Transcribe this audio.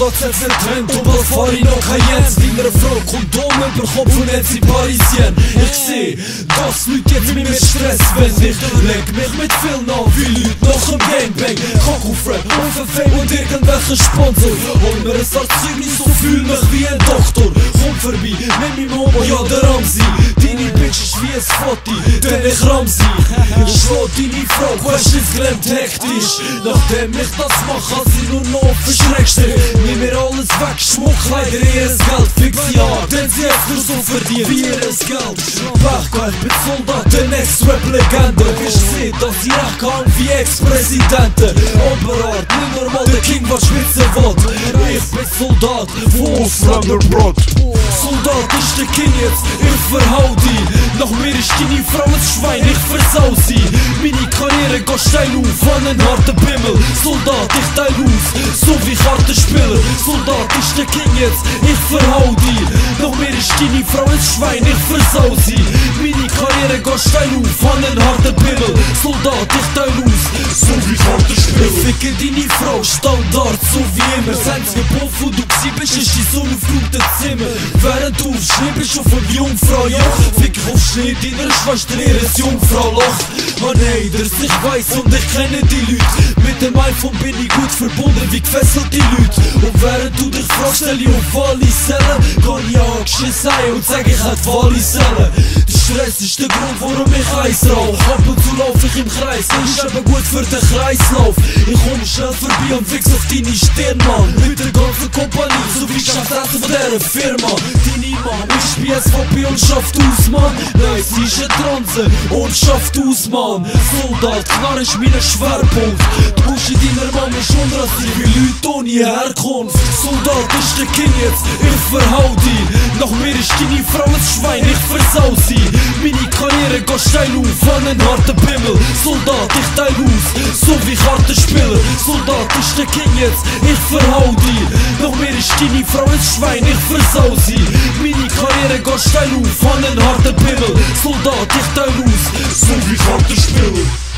Soldat setzt den Trend, obwohl fahr ich noch kein Jens. Deiner Frau Kondome über Kopf und jetzt in Parisien. Ich seh, dass Leute jetzt mit mir Stress wenn ich leg mich mit vielen an, wie Leute nach dem Gangbang. Kack auf Rap, auf ein Fame und irgendwelchen Sponsor. Hol mir ein Zeugnis und fühl mich wie ein Doktor. Komm vorbei, nimm mich Homo, ja der Ramsi. Deine Bitch ist wie ein Foti, denn ich Ramsi. Ich schlau deine Frau, Questions gelähmt hektisch. Nachdem ich das mach, hat sie nur noch verschreckst. Nimm mir alles weg, Schmuck, Kleider, ihres Geld. Fix sie an, denn sie hat nur so verdient wie ihres Geld. Pech, ich bin Soldat, der next Rap-Legende. Ich seh, dass sie recht kann wie Ex-Präsidenten. Oberart, nicht normal der King, was Spitze will. Ich bin Soldat, wo Uslender Brot. Soldat ist der King jetzt, ich verhau die. Nach mir ist deine Frau ein Schwein, ich versau sie. Meine Karriere geht steil auf, an einen harten Pimmel. Soldat, ich teil aus, so wie Kartenspieler. Soldat ist der King jetzt, ich verhau die. Nach mir ist deine Frau ein Schwein, ich versau sie. Meine Karriere geht steil auf, an einen harten Pimmel. Soldat, ich teil aus, so wie Kartenspieler. Ich ficke deine Frau, Standard, so wie immer. Das einzige Puff, wo du gsi bist, ist die Sonne auf gutem Zimmer. Während du auf Schnee bist, auf eine Jungfrau, ja. Fick ich auf Schnee, deiner Schwester, ihres Jungfrau-Loch. Man haters, ich weiss und ich kenne die Leute. Mit dem iPhone bin ich gut verbunden, wie gefesselt die Leute. Und während du dich fragst, stell ich auf Wallisellen, kann ich angeschissen sein und sag, ich hätte Wallisellen. Der Stress ist der Grund, warum ich Eis rauch. Ab und zu lauf ich im Kreis, ist eben gut für den Kreislauf. Ich komm schnell vorbei und fix auf deine Stirn, Mann. Mit der ganzen Kompanie, so wie Chefessen von dieser Firma. Deine Mom ist bei SVP und schafft aus, Mann. Nein, sie ist ein Transe und schafft aus, Mann. Soldat, Knarre ist mein Schwerpunkt. Du musst in deiner Mama schon rasieren wie Leute ohne Herkunft. Soldat ist der King jetzt, ich verhau die. Nach mir ist deine Frau ein Schwein, ich versau sie. Meine Karriere geht steil auf, an einen harten Pimmel. Soldat, ich teil aus, so wie Kartenspieler. Soldat ist der King jetzt, ich verhau die. Nach mir ist deine Frau ein Schwein, ich versau sie. Meine Karriere geht steil auf, an einen harten Pimmel. Soldat, ich teil aus, so wie Kartenspieler.